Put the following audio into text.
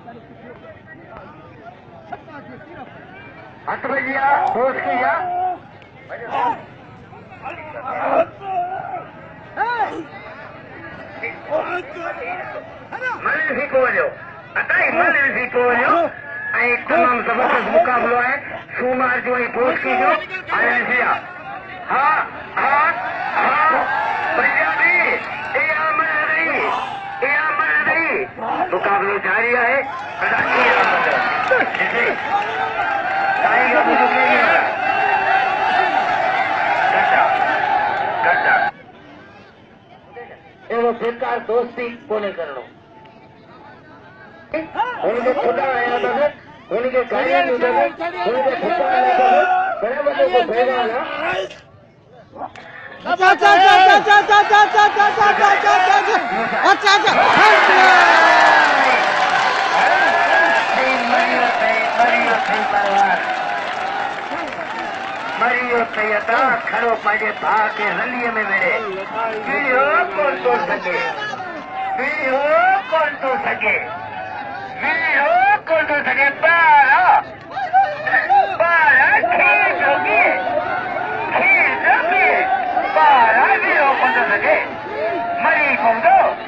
हट भैया दोस्त किया मले सीखो जो अताई मले सीखो जो तमाम जबरदस्त मुकाबलो है सूमार जो दोस्त की जो आया हाँ हाँ हाँ भैया भी मुकाबलो जारी है एवं बेकार दोस्ती कोने करो उनके खुदा आया था उनके कार्य उनके खुदा आया था बड़े बड़े को भेजा ना मरियो सैयदा खड़ो पंहिंजे भाउ खे रलीअ में विड़े वीडियो कोन थो सघे ॿार खीर जो पीए ॿार वीडियो कोन थो सघे मरी पवंदो